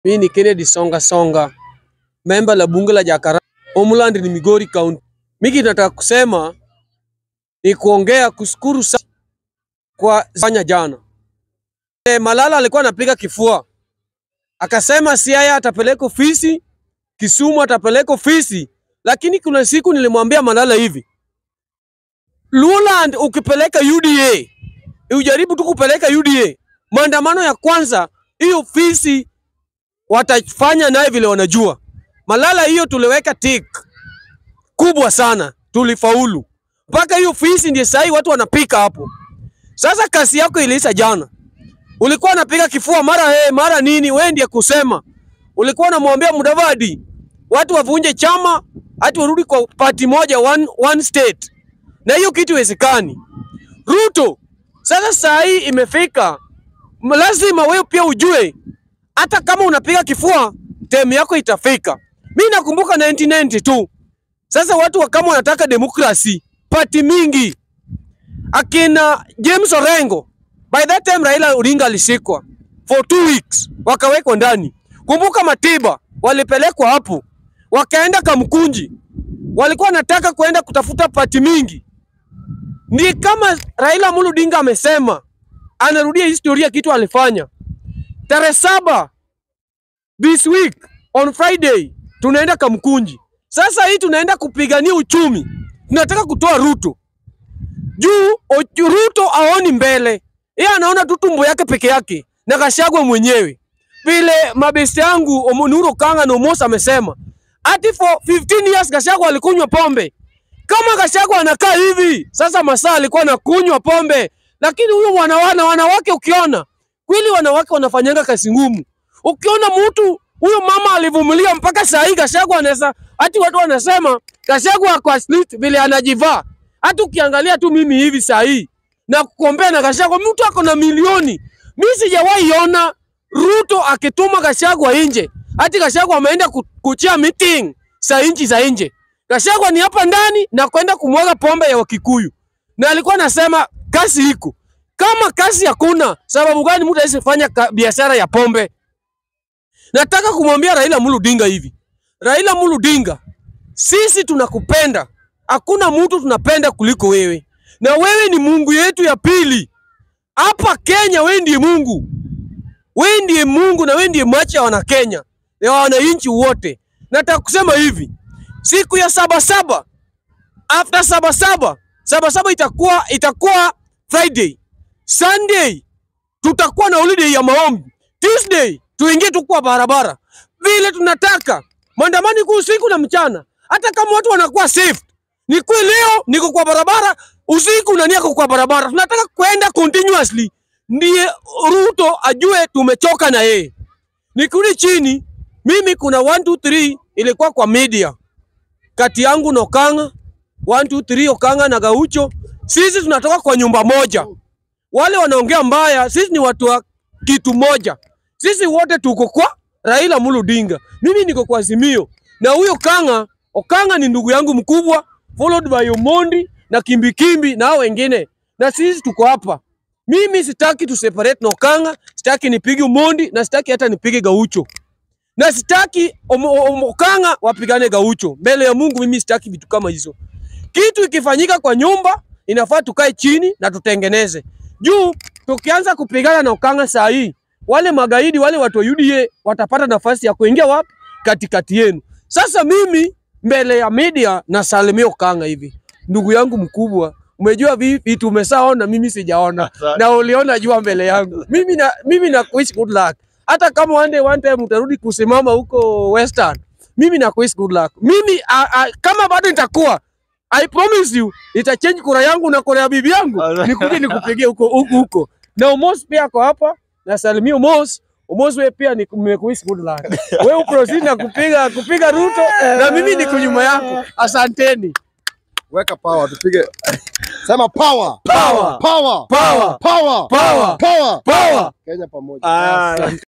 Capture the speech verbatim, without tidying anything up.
Mimi ni Kennedy Songasonga, member la bunge la Jakarta, Homeland ni Migori County. Mimi nataka kusema ni kuongea kushukuru sana kwa fanya jana. E, Malala alikuwa anapiga kifua. Akasema Siaya atapeleka ofisi, Kisumu atapeleka ofisi, lakini kuna siku nilimwambia Malala hivi. Luland ukipeleka U D A, ujaribu tu kupeleka U D A. Maandamano ya kwanza, hiyo ofisi watafanya naye vile wanajua. Malala hiyo tuliweka tick kubwa sana, tulifaulu. Mpaka hiyo ofisi ndiye sahi watu wanapika hapo. Sasa kasi yako iliisha jana. Ulikuwa unapiga kifua mara he, mara nini, wewe ndiye kusema. Ulikuwa unamwambia Mudavadi watu wavunje chama, hati warudi kwa party moja, one, one state. Na hiyo kitu haiwezekani. Ruto, sasa sahi imefika. Lazima wewe pia ujue hata kama unapiga kifua, time yako itafika. Mimi nakumbuka nineteen ninety-two. Sasa watu wa kama wanataka demokrasi, party mingi. Akina James Orengo, by that time Raila Odinga alishikwa for two weeks, wakawekwa ndani. Kumbuka Matiba, walipelekwa hapo. Wakaenda Kamkunji. Walikuwa wanataka kuenda kutafuta party mingi. Ni kama Raila Amolo Odinga amesema, anarudia historia kitu alifanya. Tarehe saba this week on Friday tunaenda Kamkunji. Sasa hii tunaenda kupigania uchumi. Tunataka kutoa Ruto. Juu Ruto aoni mbele. Yeye anaona tu tumbo yake peke yake na Gachagua mwenyewe. Vile mabesti yangu NURU OKANGA na OMOSH amesema, ati for fifteen years Gachagua alikunywa pombe. Kama Gachagua anakaa hivi, sasa masaa alikuwa anakunywa pombe. Lakini huyo wanawana wanawake ukiona, kweli wanawake wanafanyanga kazi ngumu. Ukiona mtu huyo mama alivumilia mpaka saa hii Gachagua anaweza, ati watu wanasema Gachagua kwa split vile anajivaa. Hata ukiangalia tu mimi hivi saa hii na kukombea na Gachagua, mtu ako na milioni. Mimi sijawahi ona Ruto akituma Gachagua nje. Hata Gachagua ameenda kuchia meeting saa nchi za nje. Gachagua ni hapa ndani na kwenda kumwaga pombe ya Wakikuyu. Na alikuwa anasema kazi iko. Kama kazi hakuna, sababu gani mtu asifanya biashara ya pombe? Nataka kumwambia Raila Amolo Odinga hivi. Raila Amolo Odinga, sisi tunakupenda. Hakuna mtu tunapenda kuliko wewe. Na wewe ni Mungu yetu ya pili. Hapa Kenya wewe ndiye Mungu. Wewe ndiye Mungu na wewe ndiye macho ya wana Kenya. Ya wananchi wote. Nataka kusema hivi. Siku ya saba saba, after saba saba, saba saba itakuwa itakuwa Friday. Sunday tutakuwa na holiday ya maombi. Tuesday tuingie tu kwa barabara. Vile tunataka maandamano kwa usiku na mchana. Hata kama watu wanakuwa safe. Ni kweli leo niko kwa barabara, usiku na niko kwa barabara. Tunataka kwenda continuously. Ndiye Ruto ajue tumechoka na yeye. Nikuli chini, mimi kuna one two three ilikuwa kwa media. Kati yangu na OKANGA, one two three OKANGA na GAUCHO. Sisi tunatoka kwa nyumba moja. Wale wanaongea mbaya, sisi ni watu wa kitu moja. Sisi wote tuko kwa Raila Amolo Odinga. Mimi niko kwa Azimio. Na huyo OKANGA, OKANGA ni ndugu yangu mkubwa, followed by Omondi na Kimbikimbi na hao wengine. Na sisi tuko hapa. Mimi sitaki tu separate na OKANGA, sitaki nipige Omondi na sitaki hata nipige GAUCHO. Na sitaki OKANGA wapigane GAUCHO. Mbele ya Mungu mimi sitaki vitu kama hizo. Kitu ikifanyika kwa nyumba, inafaa tukae chini na tutengeneze. Juu tukianza kupigana na OKANGA saa hii, wale magaidi wale watu wa U D A watapata nafasi ya kuingia wapi? Katikati yenu. Sasa mimi mbele ya media na salimia OKANGA hivi. Ndugu yangu mkubwa, umejua vipi umeshaona mimi sijaona. Na uliona jua mbele yangu. Mimi na mimi na wish good luck. Hata kama one day one time utarudi kusimama huko Western, mimi na wish good luck. Mimi a, a, kama bado nitakuwa, I promise you ita change kura yangu na kura ya bibi yangu. Nikuje nikupigie huko huko huko. Na OMOSH pia kwa hapa na salimia OMOSH. OMOSH wewe pia ni nimekuwish good luck. Wewe uproceed na kupiga kupiga Ruto na mimi niko nyuma yako. Asanteni. Weka power tupige. Sema power. Power. Power. Power. Power. Power. Power. Power. Kenya pamoja.